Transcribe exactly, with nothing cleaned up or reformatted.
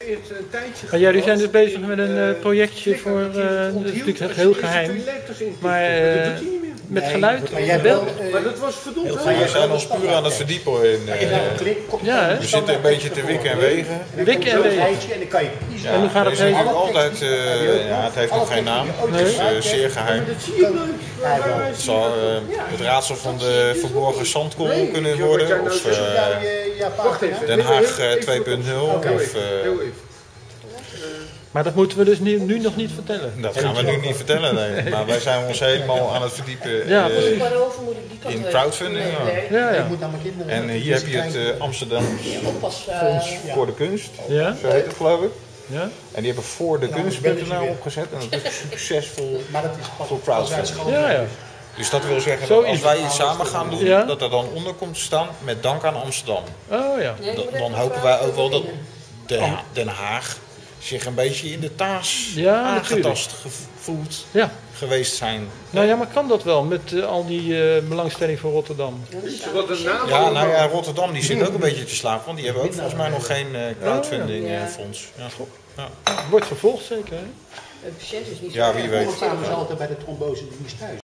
eerst een tijdje. Maar jullie zijn dus bezig met een uh, projectje voor, uh, dat is natuurlijk heel geheim, maar uh, met geluid en beeld. Maar dat was verdomd. We zijn ons puur aan het verdiepen in. Uh, ja, we zitten een beetje te wikken en wegen. Wikken en wegen. Ja, en hoe gaat het heen? Altijd, uh, ja, het heeft nog geen naam. Het is uh, zeer geheim. Het zal uh, het raadsel van de verborgen zandkorrel kunnen worden. Of uh, Den Haag uh, twee punt nul. Of, uh, maar dat moeten we dus nu, nu nog niet vertellen. Dat gaan we nu niet vertellen, nee. Maar wij zijn ons helemaal aan het verdiepen ja, uh, in crowdfunding. Ja. Ja, ja. En hier heb je het uh, Amsterdam Fonds voor de Kunst, ja. Zo heet het geloof ik. Ja. En die hebben voor de kunst punt n l opgezet en dat is succesvol voor crowdfunding. Ja, ja. Dus dat wil zeggen Zo dat als wij iets samen gaan doen, ja. dat er dan onder komt te staan met dank aan Amsterdam. Oh ja. Da dan hopen wij ook wel dat Den Haag zich een beetje in de taas ja, aangetast gevoeld ja. geweest zijn. Nou ja, maar kan dat wel met uh, al die uh, belangstelling voor Rotterdam? Ja, nou ja, Rotterdam die zit ook een beetje te slapen, want die hebben ook volgens mij nog geen uh, crowdfunding uh, fonds. Ja. Ja. Wordt vervolgd zeker, hè? Een patiënt is niet ja, wie weet. We staan dus altijd bij de trombose thuis.